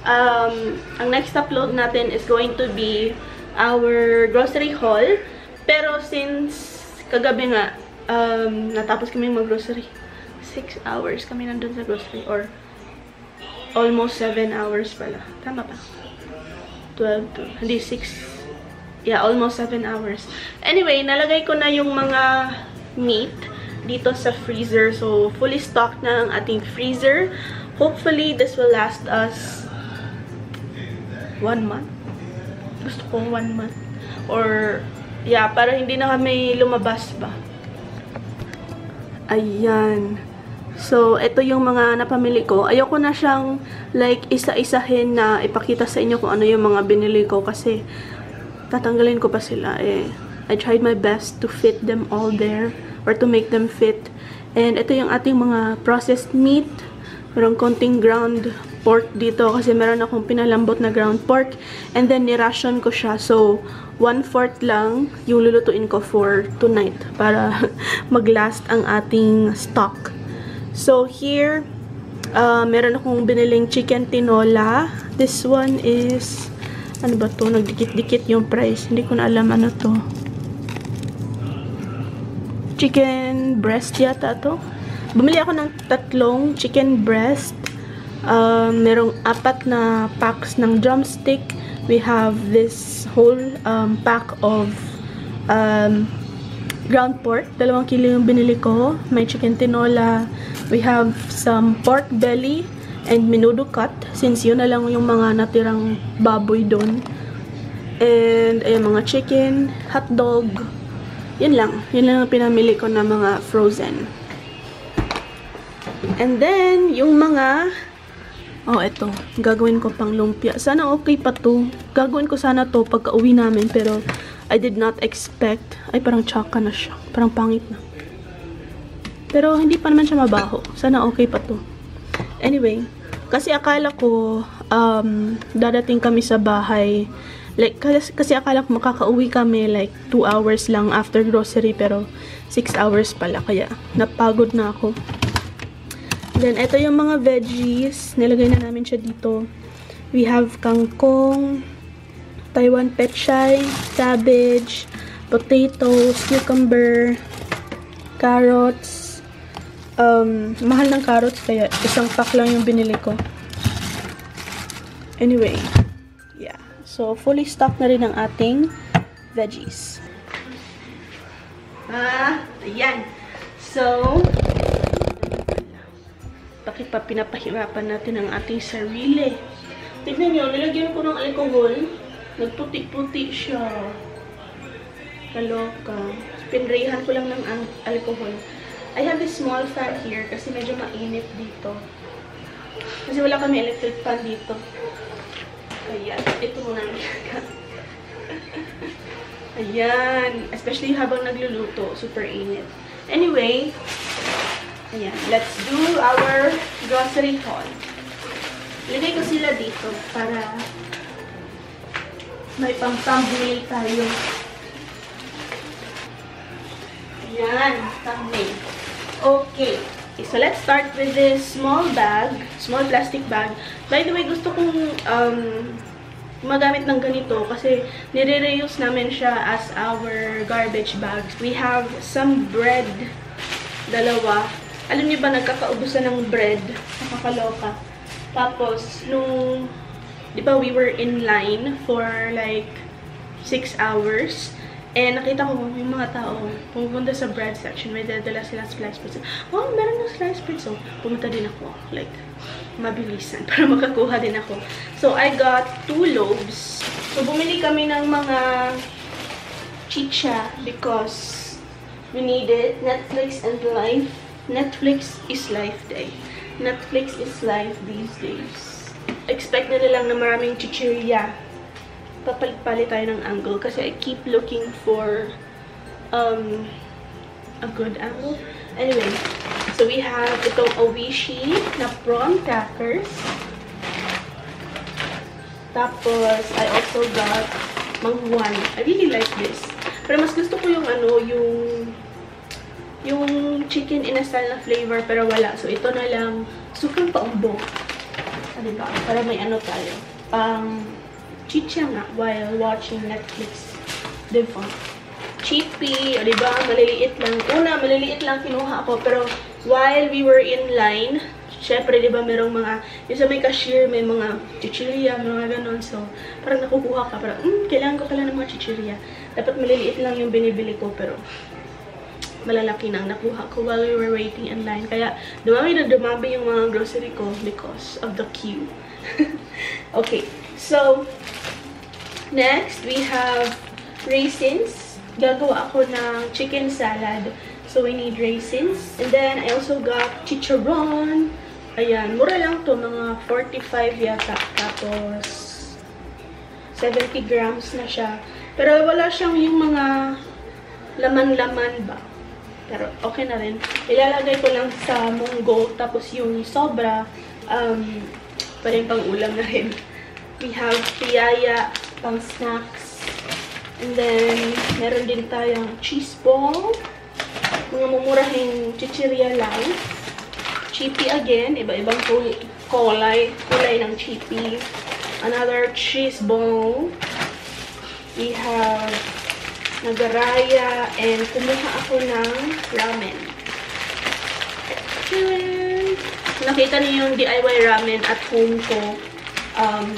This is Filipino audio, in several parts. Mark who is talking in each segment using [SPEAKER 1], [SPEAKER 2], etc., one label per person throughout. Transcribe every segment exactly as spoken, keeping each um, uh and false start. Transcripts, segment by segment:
[SPEAKER 1] um, ang next upload natin is going to be our grocery haul. Pero since kagabi nga, um, natapos kami mag-grocery. six hours kami nandun sa grocery. Or almost seven hours pala. Tama pa? twelve to, hindi six. Yeah, almost seven hours. Anyway, nalagay ko na yung mga meat dito sa freezer. So, fully stocked na ang ating freezer. Hopefully, this will last us one month. Gusto ko one month. Or, yeah, para hindi na kami lumabas ba. Ayan. So, ito yung mga napamili ko. Ayoko na siyang, like, isa-isahin na ipakita sa inyo kung ano yung mga binili ko. Kasi, tatanggalin ko pa sila. Eh, I tried my best to fit them all there. Or to make them fit. And, ito yung ating mga processed meat. Merong konting ground pork dito kasi meron akong pinalambot na ground pork. And then, niration ko siya. So, one-fourth lang yung lulutuin ko for tonight para mag-last ang ating stock. So, here, uh, meron akong biniling chicken tinola. This one is, ano ba to? Nagdikit-dikit yung price. Hindi ko na alam ano to. Chicken breast yata to. Bumili ako ng tatlong chicken breast. Uh, merong apat na packs ng drumstick. We have this whole um, pack of um, ground pork. Dalawang kilo yung binili ko. May chicken tinola. We have some pork belly and menudo cut. Since yun na lang yung mga natirang baboy doon. And ayun, mga chicken, hotdog. Yun lang. Yun lang ang pinamili ko na mga frozen. And then, yung mga oh, eto. Gagawin ko pang lumpia. Sana okay pa to. Gagawin ko sana to pagka uwi namin. Pero, I did not expect. Ay, parang tsaka na siya. Parang pangit na. Pero, hindi pa naman siya mabaho. Sana okay pa to. Anyway, kasi akala ko, um, dadating kami sa bahay. Like, kasi, kasi akala ko makakauwi kami like two hours lang after grocery. Pero, six hours pala. Kaya, napagod na ako. Then, ito yung mga veggies. Nilagay na namin siya dito. We have kangkong, Taiwan pechay, cabbage, potatoes, cucumber, carrots. Um, mahal ng carrots kaya isang pack lang yung binili ko. Anyway, yeah. So, fully stocked na rin ang ating veggies. Ah, ayan. So, bakit pa pinapahirapan natin ang ating sarili? Tignan nyo, nilagyan ko ng alcohol. Nagputi-puti siya. Kaloka. Pinrayhan ko lang ng alcohol. I have this small fan here kasi medyo mainit dito. Kasi wala kami electric fan dito. Ayan. Ito muna ang ayan. Especially habang nagluluto. Super init. Anyway, ayan, let's do our grocery haul. Ilagay ko sila dito para may pang-thumbnail tayo. Ayan, thumbnail. Okay. Okay, so let's start with this small bag, small plastic bag. By the way, gusto kong um, magamit ng ganito kasi nire-reuse namin siya as our garbage bags. We have some bread, dalawa. Alam niyo ba, nagkakaubusan ng bread. Nakakaloka. Tapos, nung, di ba, we were in line for like six hours. And nakita ko yung mga tao pumunta sa bread section. May dadala sila slice bread. Oh, meron ng slice bread. So, pumunta din ako. Like, mabilisan para makakuha din ako. So, I got two loaves. So, bumili kami ng mga chicha because we need it. Netflix and life. Netflix is life day. Netflix is life these days. Expect na nilang na maraming chichirya. Papalit-palit tayo ng angle kasi I keep looking for um, a good angle. Anyway, so we have itong Oishi na prawn crackers. Tapos, I also got manghuan. I really like this. Pero mas gusto ko yung ano, yung yung chicken in a style na flavor pero wala. So, ito na lang sukang paumbo. Ah, diba? Para may ano tayo. Pang chicha nga while watching Netflix. Diba? Cheapy. O diba? Maliliit lang. Una, maliliit lang kinuha ako. Pero while we were in line, syempre, diba, merong mga, yung sa may cashier, may mga chichirya, mga ganon. So, parang nakukuha ka. Parang, hmm, kailangan ko pala ng mga chichirya. Dapat maliliit lang yung binibili ko. Pero, malalaki nang nakuha ko while we were waiting in line. Kaya, dumami na dumami yung mga grocery ko because of the queue. Okay. So, next, we have raisins. Gagawa ako ng chicken salad. So, we need raisins. And then, I also got chicharon. Ayan. Mura lang to. Mga forty-five yata. Tapos, seventy grams na siya. Pero, wala siyang yung mga laman-laman ba. Pero, okay na rin. Ilalagay ko lang sa munggo. Tapos, yung sobra, um, pa rin pang ulam na rin. We have piyaya, pang snacks. And then, meron din tayong cheese ball. Mga mumurahing chichirya lang. Cheapy again. Iba-ibang kulay. Kulay ng cheapy. Another cheese ball. We have nagaraya. And kumuha ako ng ramen. And nakita niyo yung D I Y ramen at home ko. Um,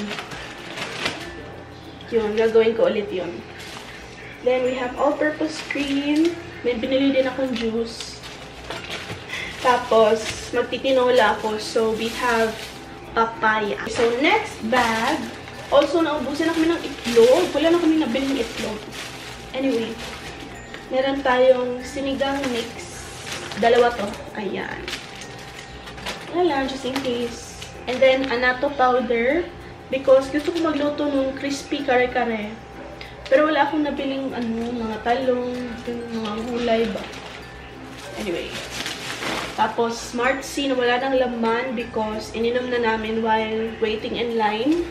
[SPEAKER 1] yun, gagawin ko ulit yun. Then, we have all-purpose cream. May binili din akong juice. Tapos, magtitinola ako. So, we have papaya. So, next bag. Also, naubusan na kami ng itlog. Wala na kami nabiling itlog. Anyway, meron tayong sinigang mix. Dalawa to. Ayan. Wala, just in case. And then, anato powder. Because gusto ko magluto ng crispy kare-kare. Pero wala akong nabiling ano, mga talong, mga gulay ba. Anyway. Tapos, Smart C na wala ng laman because ininom na namin while waiting in line.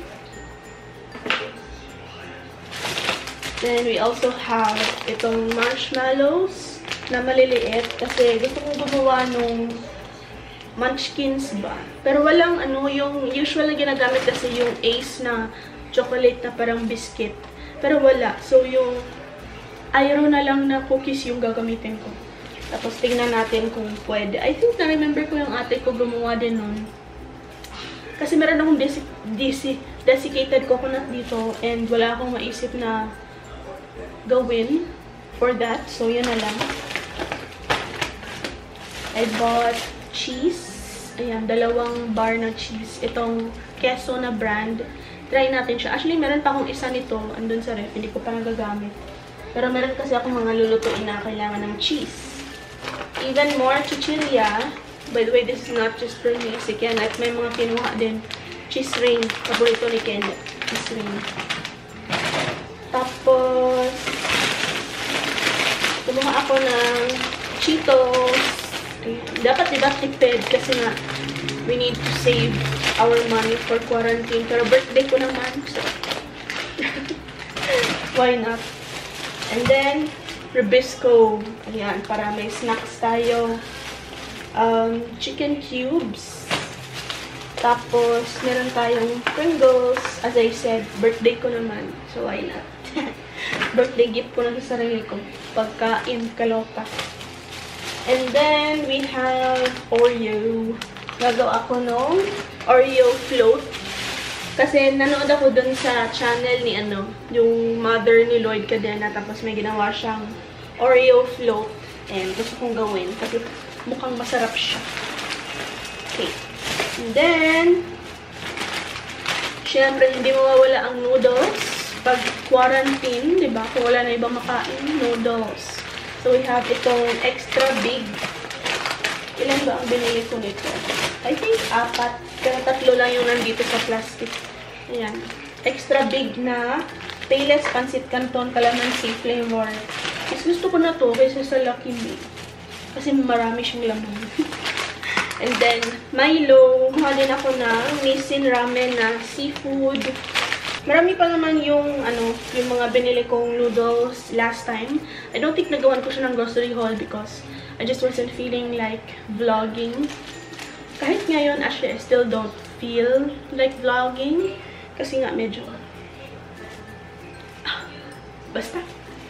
[SPEAKER 1] Then, we also have itong marshmallows na maliliit kasi gusto kong gumawa nung munchkins ba. Pero walang ano, yung usual na ginagamit kasi yung Ace na chocolate na parang biscuit. Pero wala. So, yung Aero na lang na cookies yung gagamitin ko. Tapos, tingnan natin kung pwede. I think na-remember ko yung ate ko gumawa din nun. Kasi meron akong desi desi desiccated coconut dito and wala akong maisip na gawin for that. So, yun na lang. I bought cheese. Ayan, dalawang bar na cheese. Itong Queso na brand. Try natin siya. Actually, meron pa akong isa nito. Andun sa ref. Hindi ko pa nagagamit. Pero meron kasi akong mga lulutuin na kailangan ng cheese. Even more chichirya. By the way, this is not just for me. Si Ken, at may mga kinuha din. Cheese ring. Paborito ni Ken. Cheese ring. Tapos, kumuha ako ng Cheetos. Dapat diba tipid kasi nga we need to save our money for quarantine. Pero birthday ko naman, so why not? And then, Ribisco. Ayan, para may snacks tayo. Um, chicken cubes. Tapos, meron tayong Pringles. As I said, birthday ko naman. So, why not? Birthday gift ko na sa sarili ko. Pagkain, kaloka. And then, we have Oreo. Gagawa ako ng Oreo float. Kasi nanood ako dun sa channel ni ano, yung mother ni Lloyd Cadena. Tapos may ginawa siyang Oreo float. And gusto kong gawin. Kasi mukhang masarap siya. Okay. And then, syempre, hindi mawawala ang noodles. Pag quarantine, diba? Kung wala na ibang makain, noodles. So, we have itong extra big. Ilan ba ang binili ko nito? I think apat. Pero tatlo lang yung nandito sa plastic. Ayan. Extra big na Payless Pancit Canton Calamansi flavor. Mas gusto ko na to kaysa sa Lucky Me. Kasi marami siyang laman. And then, Milo. Kuha din ako ng Nissin Ramen na seafood. Marami pa naman yung, ano, yung mga binili kong noodles last time. I don't think nagawan ko siya ng grocery haul because I just wasn't feeling like vlogging. Kahit ngayon, actually, I still don't feel like vlogging. Kasi nga medyo... Ah, basta.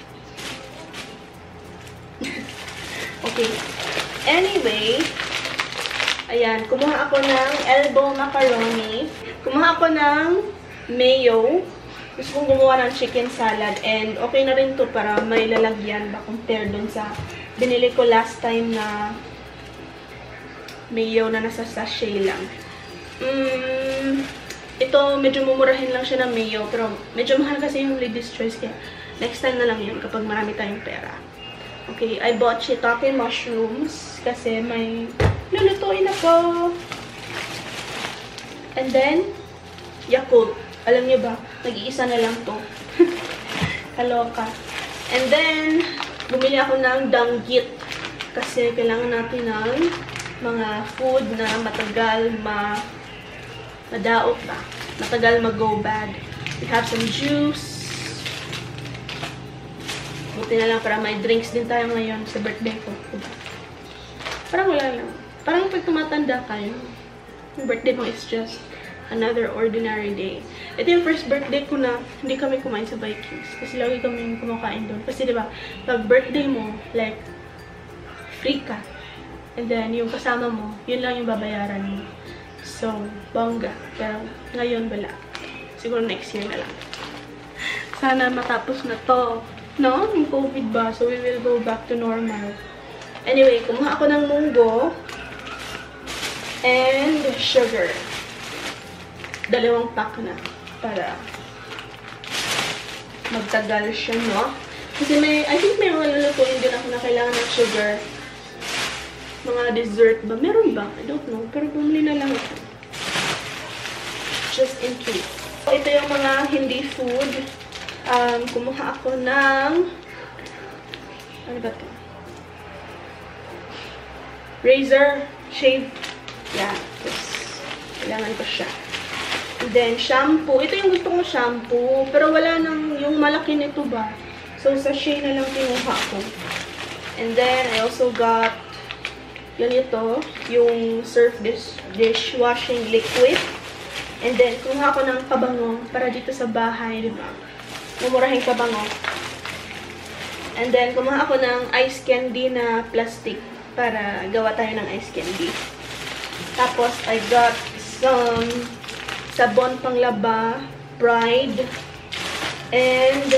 [SPEAKER 1] Okay. Anyway, ayan, kumuha ako ng elbow macaroni. Kumuha ako ng mayo. Gusto kong gumawa ng chicken salad. And okay na rin to para may lalagyan ba compare dun sa binili ko last time na mayo na nasa sachet lang. Mm, ito, medyo mumurahin lang siya ng mayo. Pero medyo mahal kasi yung Lady's Choice. Kaya next time na lang yun kapag marami tayong pera. Okay, I bought shiitake mushrooms kasi may lulutuin ako. And then, Yakult. Alam niyo ba, nag-iisa na lang to. Kaloka. And then, bumili ako ng danggit kasi kailangan natin ng mga food na matagal ma madaot ba? Matagal mag-go bad. We have some juice. Buti na lang para may drinks din tayo ngayon sa birthday ko. Diba? Parang wala lang. Parang pag tumatanda kayo, yung birthday mo is just another ordinary day. Ito yung first birthday ko na hindi kami kumain sa Vikings. Kasi lagi kami kumakain doon. Kasi diba, pag birthday mo, like, free ka. And then, yung kasama mo, yun lang yung babayaran mo. So, bongga. Pero ngayon wala. Siguro next year na lang. Sana matapos na to. No? Yung COVID ba? So, we will go back to normal. Anyway, kumuha ako ng munggo and sugar. Dalawang pack na para magtagal siya, no? Kasi may, I think may mga lulutuin din ako na kailangan ng sugar. Mga dessert ba? Meron ba? I don't know. Pero bumili na lang ako. Just in case. So, ito yung mga hindi food. Um, kumuha ako ng ano ba ito? Razor, shave. Yeah, tapos kailangan ko siya. And then, shampoo. Ito yung gusto kong shampoo. Pero wala nang yung malaki nito ba? So, sachet na lang kinuha ko. And then, I also got yun ito, yung Surf dish, dishwashing liquid. And then, kumuha ko ng pabango para dito sa bahay, di ba? Mumurahing pabango. And then, kumuha ako ng ice candy na plastic para gawa tayo ng ice candy. Tapos, I got some sabon panglaba, Pride, and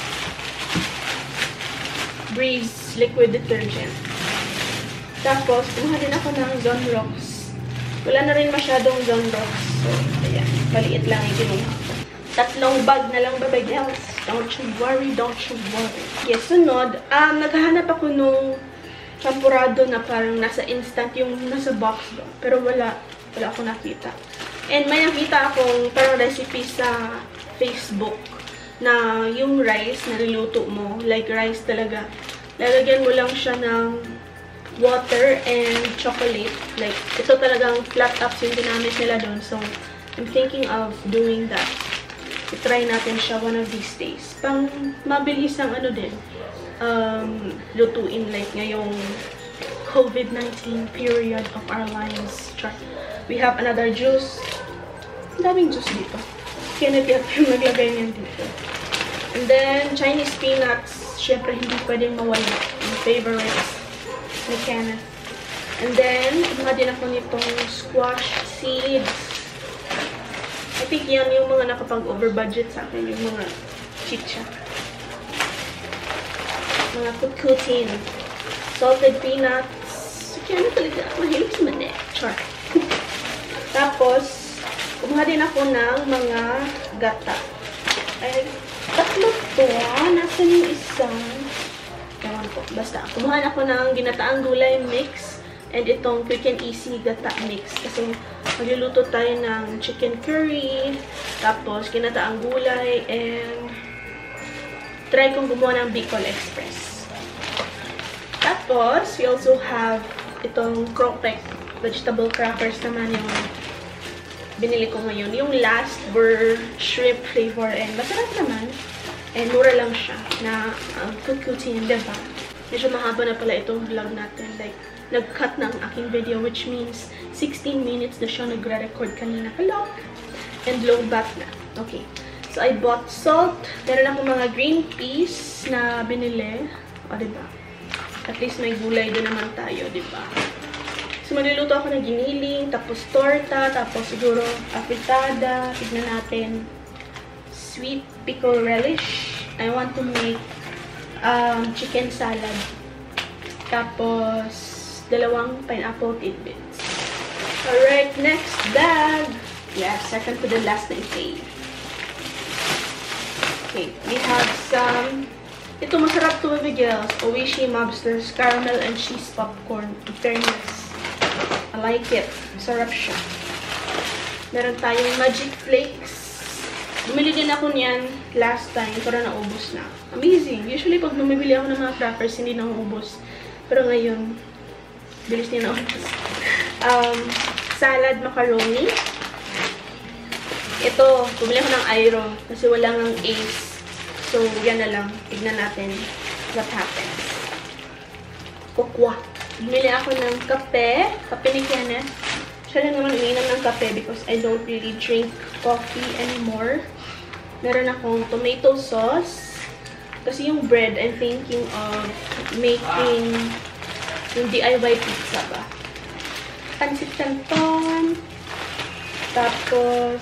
[SPEAKER 1] Breeze liquid detergent. Tapos, kumuha din ako ng Zonrox. Wala na rin masyadong Zonrox. So, ayan. Maliit lang yung kinuha ko. Tatlong bag na lang, baby girls. Don't you worry, don't you worry. Yes, sunod. Um, naghahanap ako nung champurado na parang nasa instant yung nasa box ba. Pero wala. Wala ako nakita. And may nakita akong parang recipe sa Facebook na yung rice na niluto mo. Like rice talaga. Lalagyan mo lang siya ng water and chocolate. Like, ito talagang flat tops yung ginamit nila doon. So, I'm thinking of doing that. I-try natin siya one of these days. Pang mabilis ang ano din, um, lutuin like ngayong COVID nineteen period of our lives. Try. We have another juice. Ang daming juice dito. Kaya nag- naglagay niyan dito. And then, Chinese peanuts. Siyempre, hindi pwedeng mawala. My favorites. Ni Kenneth. And then, kumuha din ako nitong squash seeds. I think yan yung mga nakapag-over-budget sa akin. Yung mga chicha. Mga kukutin. Salted peanuts. Kaya na talaga. Mahilig sa mani. Char. Tapos, kumuha din ako ng mga gata. Ay, tatlo to. Nasaan yung isa? Ewan ko. Basta, kumuha ako ng ginataang gulay mix and itong quick and easy gata mix. Kasi magluluto tayo ng chicken curry, tapos ginataang gulay, and try kong gumawa ng Bicol Express. Tapos, we also have itong cropek vegetable crackers naman yung binili ko ngayon. Yung last were shrimp flavor and masarap naman. And mura lang siya na um, kukutin, diba? Medyo mahaba na pala itong vlog natin. Like, nag-cut na ang aking video, which means sixteen minutes na siya nagre-record kanina. Hello! And low bat na. Okay. So, I bought salt. Meron akong mga green peas na binili. O, diba? At least may gulay din naman tayo, diba? So, maluluto ako ng giniling, tapos torta, tapos siguro apitada. Tignan natin. Sweet pickle relish. I want to make um, chicken salad. Tapos, dalawang pineapple tidbits. Alright, next bag. Yeah, second to the last na ipay. Okay, we have some... Ito, masarap to, Miguel's. Oishi Mobsters Caramel and Cheese Popcorn. In fairness, I like it. Masarap siya. Meron tayong Magic Flakes. Bumili din ako niyan last time, pero naubos na. Amazing! Usually, pag bumibili ako ng mga crackers, hindi na naubos. Pero ngayon, bilis niya naubos. Um, salad macaroni. Ito, bumili ako ng Airo kasi wala nang Ace. So, yan na lang. Tignan natin what happens. Kokwa. Bumili ako ng kape. Kape ni Kenneth. Siya lang naman umiinom ng kape because I don't really drink coffee anymore. Meron akong tomato sauce. Kasi yung bread, I'm thinking of making yung D I Y pizza ba. Pancit canton. Tapos,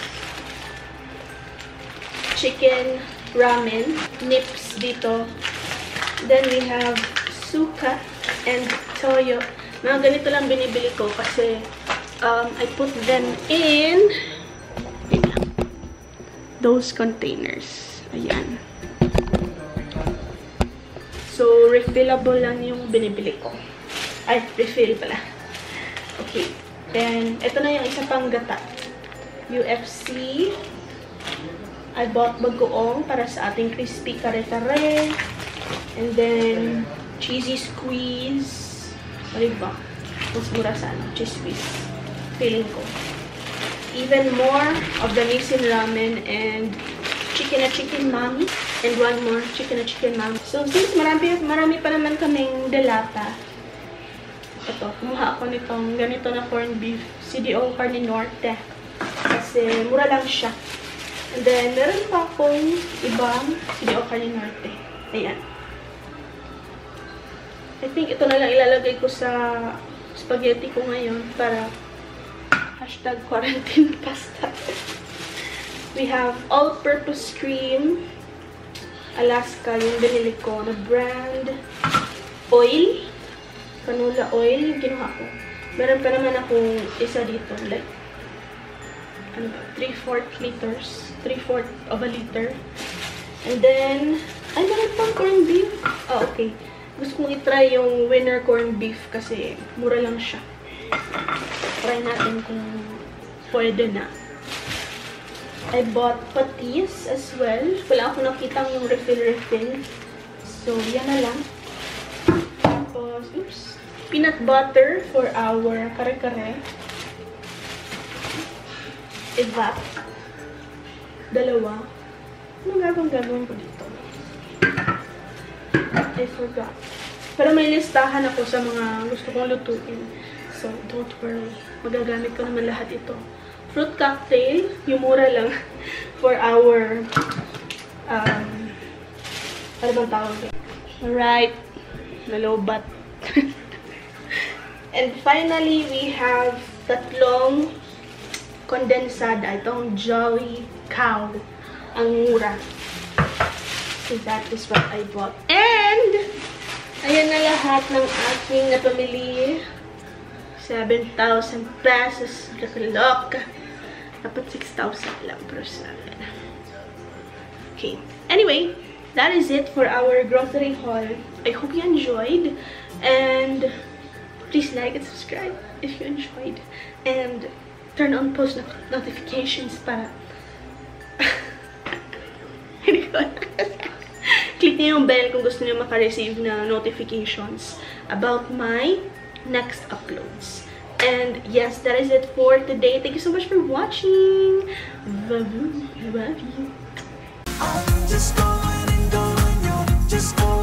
[SPEAKER 1] chicken ramen. Nips dito. Then, we have suka and toyo. Mga ganito lang binibili ko kasi um, I put them in those containers. Ayan. So, refillable lang yung binibili ko. Ay, refill pala. Okay. Then, ito na yung isa pang gata. U F C. I bought bagoong para sa ating crispy kare-kare. And then, cheesy squeeze. O diba? Mas mura sa ano, cheese squeeze. Feeling ko. Even more of the Nissin ramen and chicken na chicken mami. And one more, chicken na chicken mami. So, since marami, marami pa naman kaming delata, ito, kumuha ako nitong ganito na corned beef. C D O Carne Norte. Kasi, mura lang siya. And then, meron pa akong ibang C D O Carne Norte. Ayan. I think ito na lang ilalagay ko sa spaghetti ko ngayon para hashtag quarantine pasta. We have all-purpose cream. Alaska yung binili ko na brand. Oil. Canola oil yung kinuha ko. Meron pa naman akong isa dito. Like, ano ba? three fourths liters. three fourths of a liter. And then, ay, meron pang corned beef. Ah, okay. Gusto kong itry yung winner corned beef kasi mura lang siya. Try natin kung pwede na. I bought patis as well. Wala ako nakitang yung refill-refill. So, yan na lang. Tapos, oops. Peanut butter for our kare-kare. Evap. Dalawa. Anong gagawin-gagawin ko dito? I forgot. Pero may listahan ako sa mga gusto kong lutuin. So, don't worry. Magagamit ko naman lahat ito. Fruit cocktail. Yung mura lang. For our um, ano bang tawag? Alright. Nalobat. And finally, we have tatlong kondensada. Itong Jolly Cow. Ang mura. So, that is what I bought. And, ayan na lahat ng aking napamili. seven thousand pesos. Look. Dapat six thousand lang per seven. Okay. Anyway, that is it for our grocery haul. I hope you enjoyed. And, please like and subscribe if you enjoyed. And, turn on post not notifications para... Click niyo yung bell kung gusto niyo maka-receive na notifications about my next uploads. And yes, that is it for today. Thank you so much for watching. Love you. Love you. I'm just going and going, you're just going.